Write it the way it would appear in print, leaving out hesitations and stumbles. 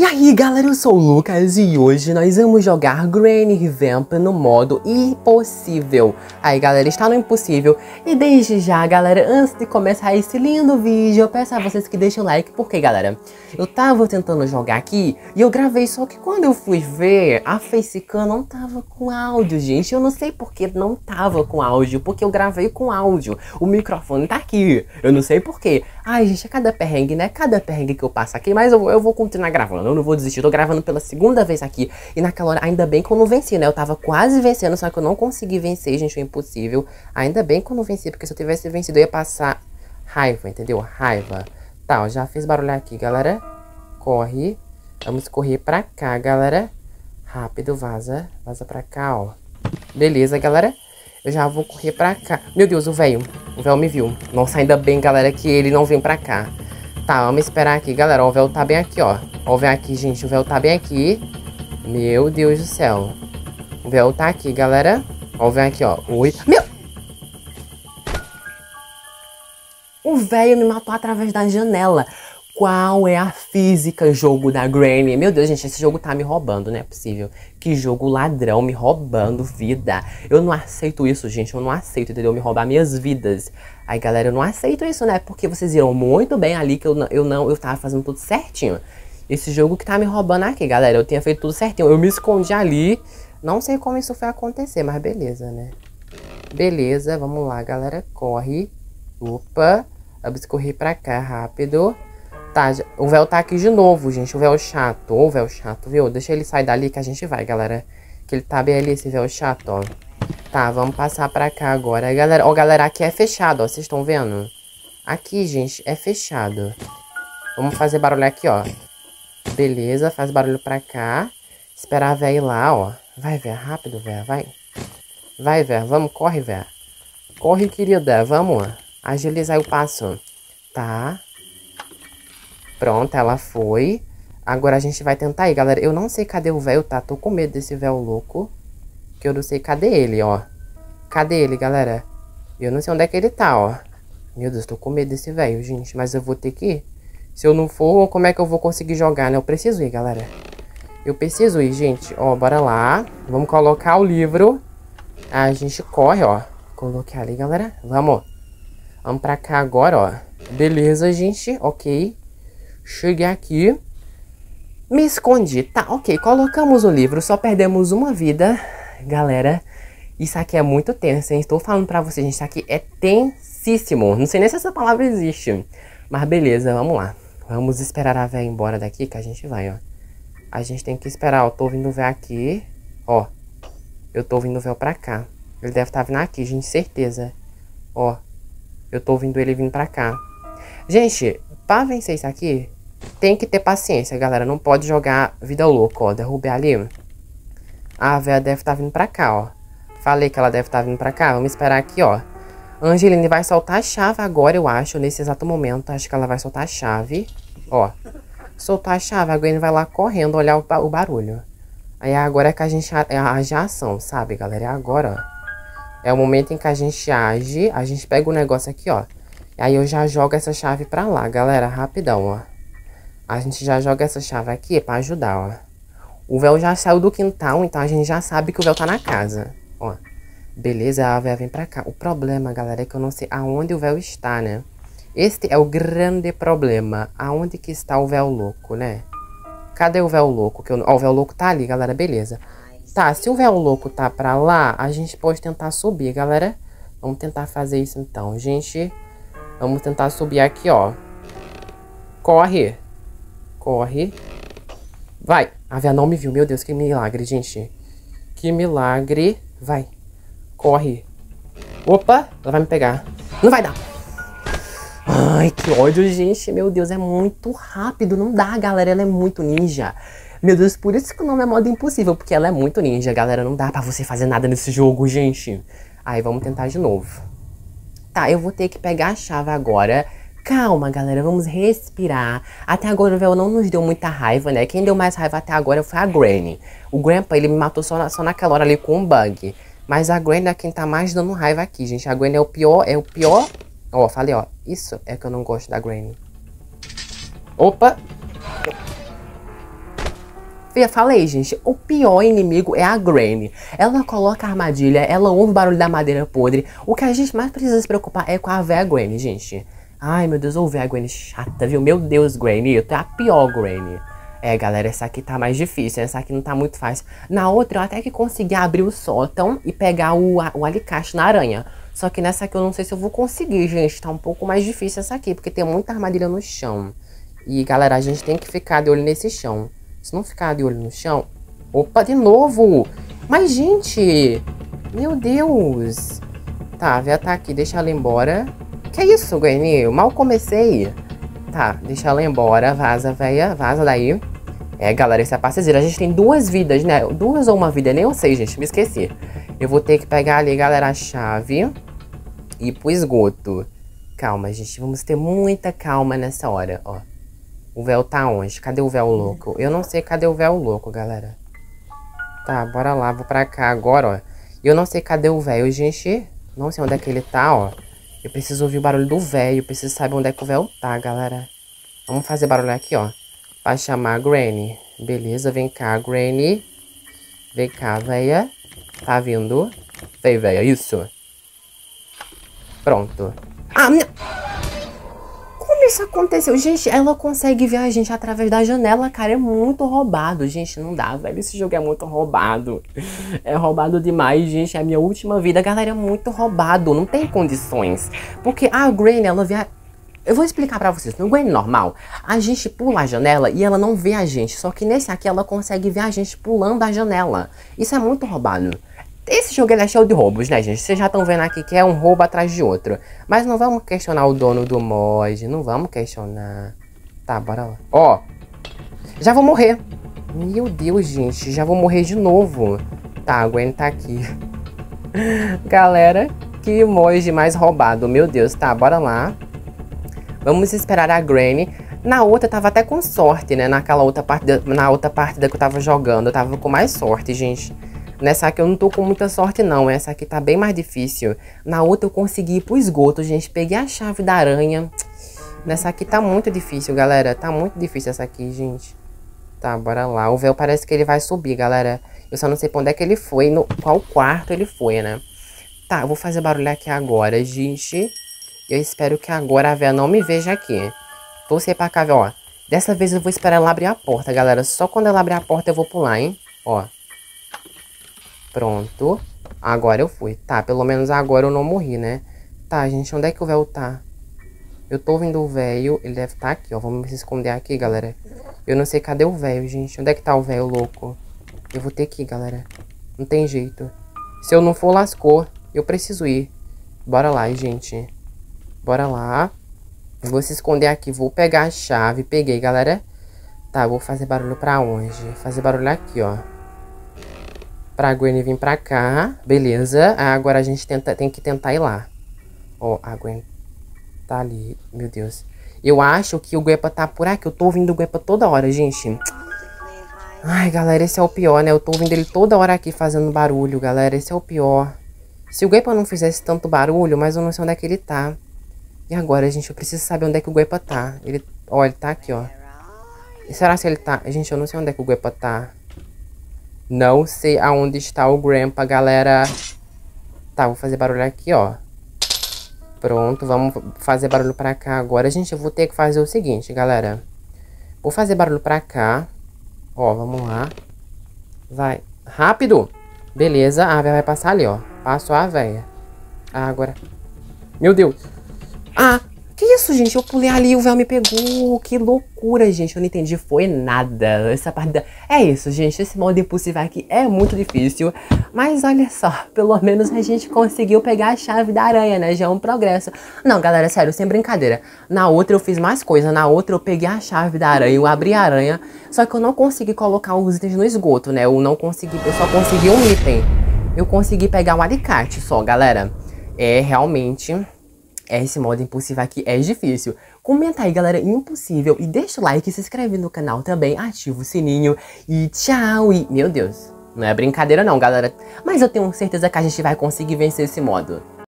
aí galera, eu sou o Lucas e hoje nós vamos jogar Granny Revamp no modo impossível. Aí galera, está no impossível. E desde já galera, antes de começar esse lindo vídeo, eu peço a vocês que deixem o like. Porque galera, eu tava tentando jogar aqui e eu gravei, só que quando eu fui ver, a facecam não tava com áudio, gente. Eu não sei porque não tava com áudio, porque eu gravei com áudio. O microfone tá aqui, eu não sei porquê. Ai gente, é cada perrengue, né? Cada perrengue que eu passo aqui, mas eu vou continuar gravando. Eu não vou desistir, eu tô gravando pela segunda vez aqui. E naquela hora, ainda bem que eu não venci, né? Eu tava quase vencendo, só que eu não consegui vencer, gente, foi impossível. Ainda bem que eu não venci, porque se eu tivesse vencido eu ia passar raiva, entendeu? Raiva. Tá, ó, já fiz barulho aqui, galera. Corre. Vamos correr pra cá, galera. Rápido, vaza. Vaza pra cá, ó. Beleza, galera. Eu já vou correr pra cá. Meu Deus, o velho me viu. Nossa, ainda bem, galera, que ele não veio pra cá. Tá, vamos esperar aqui, galera. Ó, o véu tá bem aqui, ó. Ó, o véu aqui, gente. O véu tá bem aqui. Meu Deus do céu. O véu tá aqui, galera. Ó, o véu aqui, ó. Oi. Meu! O velho me matou através da janela. Qual é a física jogo da Granny? Meu Deus, gente, esse jogo tá me roubando, não é possível. Que jogo ladrão, me roubando vida. Eu não aceito isso, gente, eu não aceito, entendeu? Me roubar minhas vidas. Aí, galera, eu não aceito isso, né? Porque vocês viram muito bem ali que eu tava fazendo tudo certinho. Esse jogo que tá me roubando aqui, galera, eu tinha feito tudo certinho. Eu me escondi ali, não sei como isso foi acontecer, mas beleza, né? Beleza, vamos lá, galera, corre. Opa, vamos correr pra cá, rápido. Tá, o véu tá aqui de novo, gente. O véu chato. Ô, véu chato, viu? Deixa ele sair dali que a gente vai, galera. Que ele tá bem ali, esse véu chato, ó. Tá, vamos passar pra cá agora. Galera, ó, galera, aqui é fechado, ó. Vocês estão vendo? Aqui, gente, é fechado. Vamos fazer barulho aqui, ó. Beleza, faz barulho pra cá. Esperar a véia ir lá, ó. Vai, véia, rápido, véia, vai. Vai, véia, vamos, corre, véia. Corre, querida, vamos. Agilizar o passo. Tá. Pronto, ela foi. Agora a gente vai tentar ir, galera. Eu não sei cadê o véu, tá? Tô com medo desse véu louco. Que eu não sei cadê ele, ó. Cadê ele, galera? Eu não sei onde é que ele tá, ó. Meu Deus, tô com medo desse véu, gente. Mas eu vou ter que ir. Se eu não for, como é que eu vou conseguir jogar, né? Eu preciso ir, galera. Eu preciso ir, gente. Ó, bora lá. Vamos colocar o livro. A gente corre, ó. Coloquei ali, galera. Vamos. Vamos pra cá agora, ó. Beleza, gente. Ok. Cheguei aqui. Me escondi. Tá, ok. Colocamos o livro. Só perdemos uma vida. Galera, isso aqui é muito tenso, hein? Estou falando pra vocês, gente. Isso aqui é tensíssimo. Não sei nem se essa palavra existe. Mas beleza, vamos lá. Vamos esperar a véia ir embora daqui que a gente vai, ó. A gente tem que esperar, ó. Tô ouvindo o véio aqui. Ó. Eu tô ouvindo o véio pra cá. Ele deve estar vindo aqui, gente. Certeza. Ó. Eu tô ouvindo ele vindo pra cá. Gente, pra vencer isso aqui, tem que ter paciência, galera. Não pode jogar vida louca, ó. Derrubei ali. A véia deve estar vindo pra cá, ó. Falei que ela deve estar vindo pra cá. Vamos esperar aqui, ó. Angeline vai soltar a chave agora, eu acho. Nesse exato momento, acho que ela vai soltar a chave. Ó. Soltar a chave, a Gwen vai lá correndo olhar o barulho. Aí agora é que a gente age a ação, sabe, galera? É agora, ó. É o momento em que a gente age. A gente pega o negócio aqui, ó. Aí eu já jogo essa chave pra lá, galera. Rapidão, ó. A gente já joga essa chave aqui pra ajudar, ó. O véu já saiu do quintal, então a gente já sabe que o véu tá na casa. Ó. Beleza, a véia vem pra cá. O problema, galera, é que eu não sei aonde o véu está, né? Este é o grande problema. Aonde que está o véu louco, né? Cadê o véu louco? Ó, o véu louco tá ali, galera. Beleza. Tá, se o véu louco tá pra lá, a gente pode tentar subir, galera. Vamos tentar fazer isso então, gente. Vamos tentar subir aqui, ó. Corre. Corre. Vai. A véia não me viu. Meu Deus, que milagre, gente. Que milagre. Vai. Corre. Opa, ela vai me pegar. Não vai dar. Ai, que ódio, gente. Meu Deus, é muito rápido. Não dá, galera. Ela é muito ninja. Meu Deus, por isso que o nome é modo impossível. Porque ela é muito ninja, galera. Não dá pra você fazer nada nesse jogo, gente. Aí, vamos tentar de novo. Tá, eu vou ter que pegar a chave agora. Calma, galera, vamos respirar. Até agora o véu não nos deu muita raiva, né? Quem deu mais raiva até agora foi a Granny. O Grandpa, ele me matou só naquela hora ali com um bug. Mas a Granny é quem tá mais dando raiva aqui, gente. A Granny é o pior, Ó, falei, ó. Isso é que eu não gosto da Granny. Opa! falei, gente, o pior inimigo é a Granny. Ela coloca a armadilha, ela ouve o barulho da madeira podre. O que a gente mais precisa se preocupar é com a véia Granny, gente. Ai, meu Deus, ouve a Granny chata, viu? Meu Deus, Granny, tu é a pior Granny. É, galera, essa aqui tá mais difícil, essa aqui não tá muito fácil. Na outra, eu até que consegui abrir o sótão e pegar o alicate na aranha. Só que nessa aqui eu não sei se eu vou conseguir, gente. Tá um pouco mais difícil essa aqui, porque tem muita armadilha no chão. E, galera, a gente tem que ficar de olho nesse chão. Se não ficar de olho no chão... Opa, de novo! Mas, gente... Meu Deus! Tá, a véia tá aqui. Deixa ela embora. Que isso, Granny? Eu mal comecei. Tá, deixa ela embora. Vaza, véia. Vaza daí. É, galera, esse é a passageira. A gente tem 2 vidas, né? 2 ou uma vida, nem eu sei, gente. Me esqueci. Eu vou ter que pegar ali, galera, a chave. E ir pro esgoto. Calma, gente. Vamos ter muita calma nessa hora, ó. O véu tá onde? Cadê o véu louco? Eu não sei cadê o véu louco, galera. Tá, bora lá. Vou pra cá agora, ó. Eu não sei cadê o véu, gente. Não sei onde é que ele tá, ó. Eu preciso ouvir o barulho do véio. Preciso saber onde é que o véu tá, galera. Vamos fazer barulho aqui, ó. Pra chamar a Granny. Beleza, vem cá, Granny. Vem cá, véia. Tá vindo? Vem, véia, isso. Pronto. Ah, minha... Como isso aconteceu? Gente, ela consegue ver a gente através da janela, cara. É muito roubado. Gente, não dá, velho. Esse jogo é muito roubado. É roubado demais, gente. É a minha última vida. Galera, é muito roubado. Não tem condições. Porque a Granny, ela vê a... Eu vou explicar pra vocês. No Granny normal, a gente pula a janela e ela não vê a gente. Só que nesse aqui, ela consegue ver a gente pulando a janela. Isso é muito roubado. Esse jogo ele é cheio de roubos, né, gente? Vocês já estão vendo aqui que é um roubo atrás de outro. Mas não vamos questionar o dono do mod. Não vamos questionar. Tá, bora lá. Ó. Já vou morrer. Meu Deus, gente. Já vou morrer de novo. Tá, a Gwen tá aqui. Galera, que emoji mais roubado. Meu Deus. Tá, bora lá. Vamos esperar a Granny. Na outra eu tava até com sorte, né? Naquela outra partida, na outra partida que eu tava jogando. Eu tava com mais sorte, gente. Nessa aqui eu não tô com muita sorte, não. Essa aqui tá bem mais difícil. Na outra eu consegui ir pro esgoto, gente. Peguei a chave da aranha. Nessa aqui tá muito difícil, galera. Tá muito difícil essa aqui, gente. Tá, bora lá. O véu parece que ele vai subir, galera. Eu só não sei pra onde é que ele foi. No qual quarto ele foi, né? Tá, eu vou fazer barulho aqui agora, gente. Eu espero que agora a véia não me veja aqui. Torcer pra cá, ó. Dessa vez eu vou esperar ela abrir a porta, galera. Só quando ela abrir a porta eu vou pular, hein? Ó. Pronto. Agora eu fui. Tá, pelo menos agora eu não morri, né? Tá, gente, onde é que o véu tá? Eu tô ouvindo o véio. Ele deve estar aqui, ó. Vamos se esconder aqui, galera. Eu não sei cadê o véio, gente. Onde é que tá o véio louco? Eu vou ter que ir, galera. Não tem jeito. Se eu não for, lascou. Eu preciso ir. Bora lá, gente. Bora lá. Eu vou se esconder aqui. Vou pegar a chave. Peguei, galera. Tá, vou fazer barulho pra onde? Fazer barulho aqui, ó. Pra Gwen vir pra cá. Beleza. Agora a gente tem que tentar ir lá. Ó, a Gwen tá ali. Meu Deus. Eu acho que o Guepa tá por aqui. Eu tô ouvindo o Guepa toda hora, gente. Ai, galera, esse é o pior, né? Eu tô ouvindo ele toda hora aqui fazendo barulho, galera. Esse é o pior. Se o Guepa não fizesse tanto barulho, mas eu não sei onde é que ele tá. E agora, gente? Eu preciso saber onde é que o Guepa tá. Ele... Ó, ele tá aqui, ó. E será que ele tá... Gente, eu não sei onde é que o Guepa tá. Não sei aonde está o Grandpa, galera. Tá, vou fazer barulho aqui, ó. Pronto, vamos fazer barulho pra cá agora. Gente, eu vou ter que fazer o seguinte, galera. Vou fazer barulho pra cá. Ó, vamos lá. Vai. Rápido. Beleza, a véia vai passar ali, ó. Passou a véia. Ah, agora... Meu Deus. Ah, que isso, gente? Eu pulei ali e o véu me pegou. Que loucura, gente. Eu não entendi. Foi nada. Essa partida... É isso, gente. Esse modo impossível aqui é muito difícil. Mas olha só. Pelo menos a gente conseguiu pegar a chave da aranha, né? Já é um progresso. Não, galera, sério. Sem brincadeira. Na outra eu fiz mais coisa. Na outra eu peguei a chave da aranha. Eu abri a aranha. Só que eu não consegui colocar os itens no esgoto, né? Eu só consegui um item. Eu consegui pegar um alicate só, galera. É realmente... Esse modo impossível aqui é difícil. Comenta aí, galera, impossível. E deixa o like, se inscreve no canal também. Ativa o sininho. E tchau. E, meu Deus, não é brincadeira não, galera. Mas eu tenho certeza que a gente vai conseguir vencer esse modo.